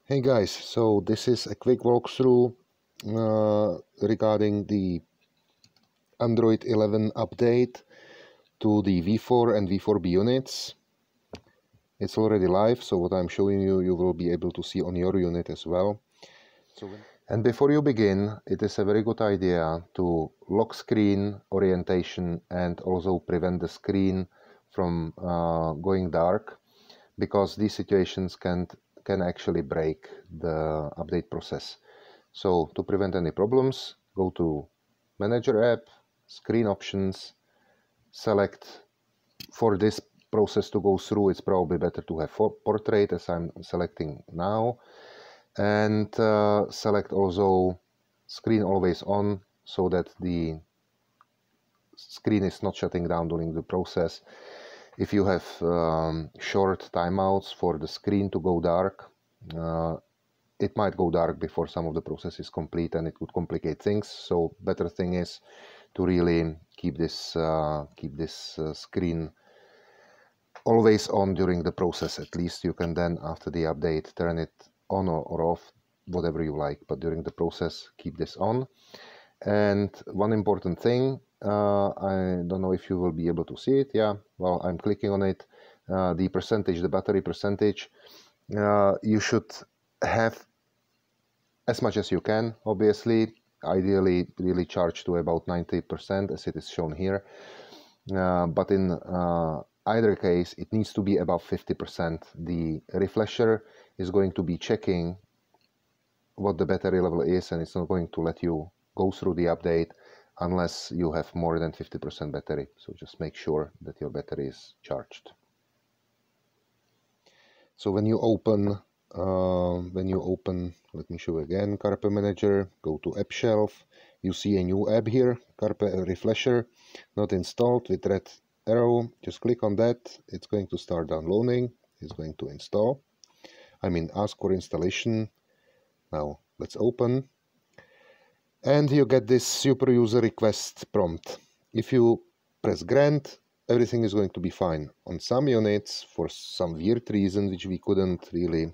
Hey guys, so this is a quick walkthrough regarding the Android 11 update to the V4 and V4B units. It's already live, so what I'm showing you, you will be able to see on your unit as well. And before you begin, it is a very good idea to lock screen orientation and also prevent the screen from going dark, because these situations can actually break the update process. So to prevent any problems, go to Manager app, Screen Options, select. For this process to go through, it's probably better to have Portrait, as I'm selecting now, and select also Screen Always On, so that the screen is not shutting down during the process. If you have short timeouts for the screen to go dark, it might go dark before some of the process is complete, and it could complicate things. So better thing is to really keep this screen always on during the process. At least you can then, after the update, turn it on or off, whatever you like, but during the process keep this on. And one important thing, I don't know if you will be able to see it. Yeah, well, I'm clicking on it. The percentage, the battery percentage, you should have as much as you can, obviously. Ideally really charged to about 90%, as it is shown here, but in either case it needs to be above 50%. The refresher is going to be checking what the battery level is, and it's not going to let you go through the update unless you have more than 50% battery. So just make sure that your battery is charged. So when you open, let me show again, Carpe Manager, go to App Shelf, you see a new app here, Carpe Refresher, not installed, with red arrow. Just click on that, it's going to start downloading, it's going to install, ask for installation. Now let's open, and you get this super user request prompt. If you press grant, everything is going to be fine. On some units, for some weird reason which we couldn't really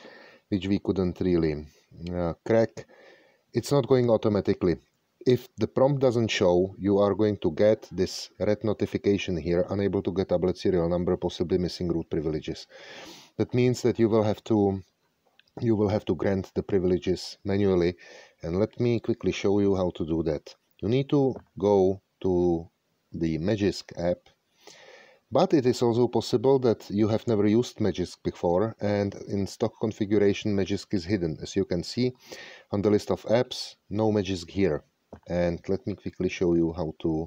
crack, it's not going automatically. If the prompt doesn't show, you are going to get this red notification here, unable to get tablet serial number, possibly missing root privileges. That means that you will have to grant the privileges manually, and let me quickly show you how to do that. You need to go to the Magisk app, but it is also possible that you have never used Magisk before, and in stock configuration Magisk is hidden. As you can see on the list of apps, no Magisk here. And let me quickly show you how to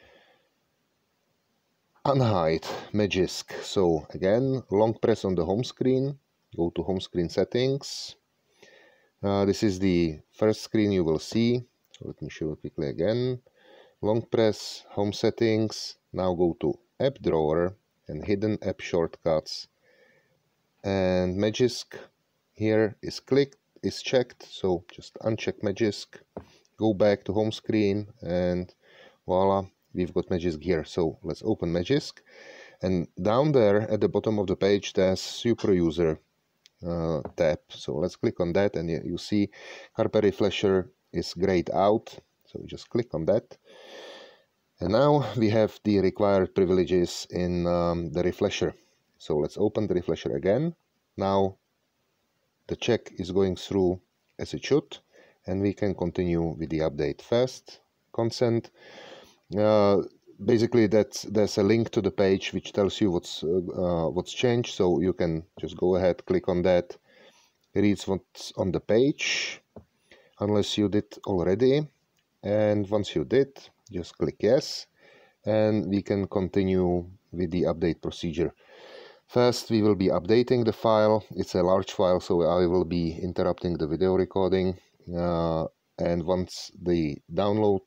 unhide Magisk. So again, long press on the home screen, go to home screen settings. This is the first screen you will see. So let me show you quickly again. Long press, home settings, now go to app drawer and hidden app shortcuts, and Magisk here is checked, so just uncheck Magisk, go back to home screen, and voila, we've got Magisk here. So let's open Magisk, and down there at the bottom of the page there's Super User tab. So let's click on that, and you see Carpe Refresher is grayed out, so just click on that. And now we have the required privileges in the refresher. So let's open the refresher again. Now the check is going through as it should, and we can continue with the update. Fast consent. Basically, there's a link to the page which tells you what's changed. So you can just go ahead, click on that, read what's on the page, unless you did already. And once you did, just click yes, and we can continue with the update procedure. First, we will be updating the file. It's a large file, so I will be interrupting the video recording. And once the download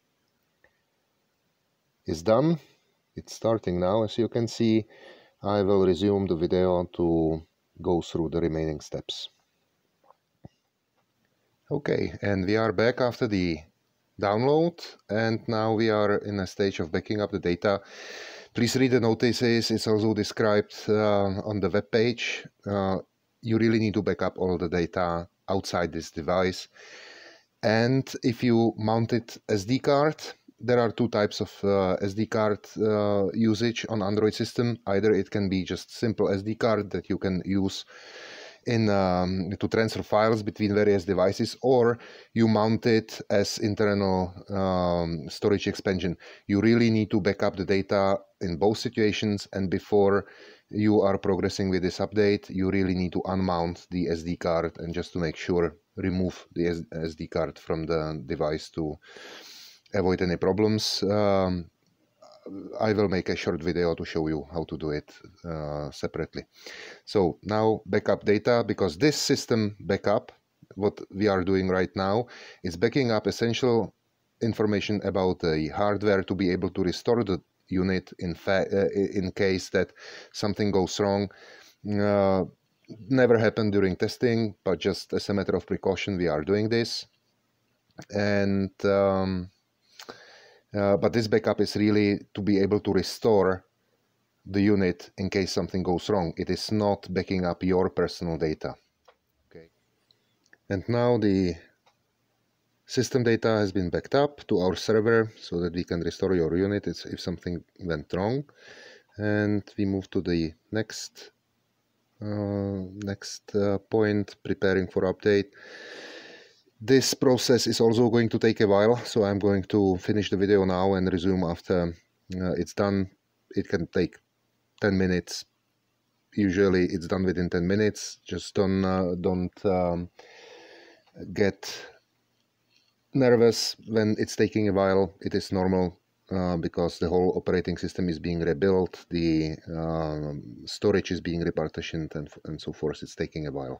is done, it's starting now, as you can see, I will resume the video to go through the remaining steps. Okay, and we are back after the download, and now we are in a stage of backing up the data. Please read the notices. It's also described on the web page. you really need to back up all the data outside this device. And if you mounted SD card, there are two types of SD card usage on Android system. Either it can be just simple SD card that you can use in to transfer files between various devices, or you mount it as internal storage expansion. You really need to back up the data in both situations, and before you are progressing with this update, you really need to unmount the SD card and just to make sure, remove the SD card from the device to avoid any problems. I will make a short video to show you how to do it separately. So now backup data, because this system backup, what we are doing right now, is backing up essential information about the hardware to be able to restore the unit in case that something goes wrong. Never happened during testing, but just as a matter of precaution, we are doing this. And but this backup is really to be able to restore the unit in case something goes wrong. It is not backing up your personal data. Okay. And now the system data has been backed up to our server so that we can restore your unit if something went wrong. And we move to the next point, preparing for update. This process is also going to take a while, so I'm going to finish the video now and resume after it's done. It can take 10 minutes. Usually it's done within 10 minutes. Just don't get nervous when it's taking a while. It is normal because the whole operating system is being rebuilt, the storage is being repartitioned, and so forth. It's taking a while.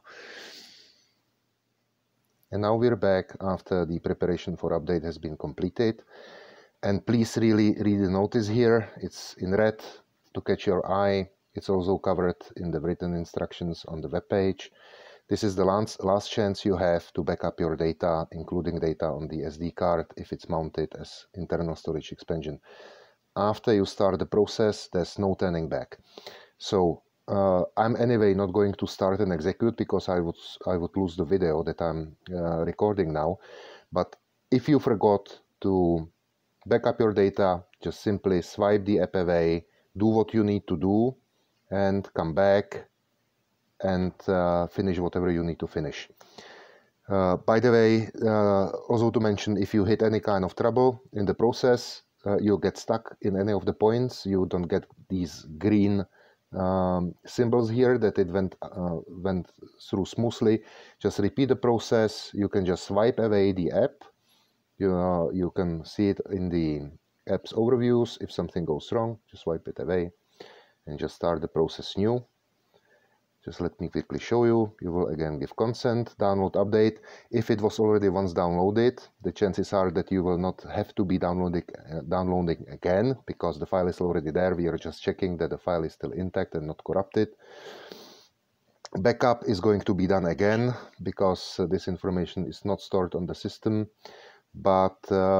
And now we're back after the preparation for update has been completed. And please really read the notice here. It's in red to catch your eye. It's also covered in the written instructions on the web page. This is the last chance you have to back up your data, including data on the SD card if it's mounted as internal storage expansion. After you start the process, there's no turning back. So I'm anyway not going to start and execute because I would lose the video that I'm recording now. But if you forgot to back up your data, just simply swipe the app away, do what you need to do, and come back and finish whatever you need to finish. By the way, also to mention, if you hit any kind of trouble in the process, you get stuck in any of the points, you don't get these green symbols here that it went through smoothly. Just repeat the process. You can just swipe away the app. You can see it in the app's overviews. If something goes wrong, just swipe it away and just start the process new. Just let me quickly show you. You will again give consent, download update. If it was already once downloaded, the chances are that you will not have to be downloading again because the file is already there. We are just checking that the file is still intact and not corrupted. Backup is going to be done again because this information is not stored on the system, but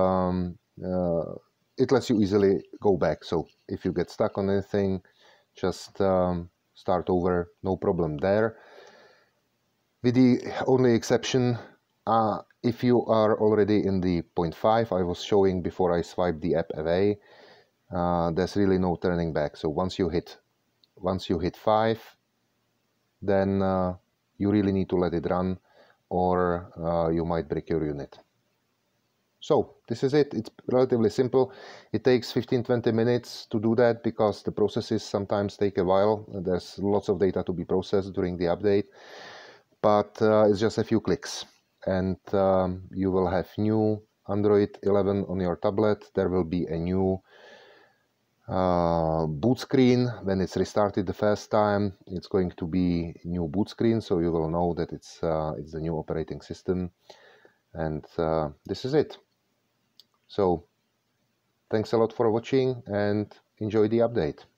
it lets you easily go back. So if you get stuck on anything, just start over, no problem there. With the only exception, if you are already in the 0.5 I was showing before I swiped the app away, there's really no turning back. So once you hit 5, then you really need to let it run, or you might break your unit. So this is it. It's relatively simple. It takes 15-20 minutes to do that because the processes sometimes take a while. There's lots of data to be processed during the update, but it's just a few clicks and you will have new Android 11 on your tablet. There will be a new boot screen. When it's restarted the first time, it's going to be new boot screen, so you will know that it's the new operating system. And this is it. So thanks a lot for watching and enjoy the update.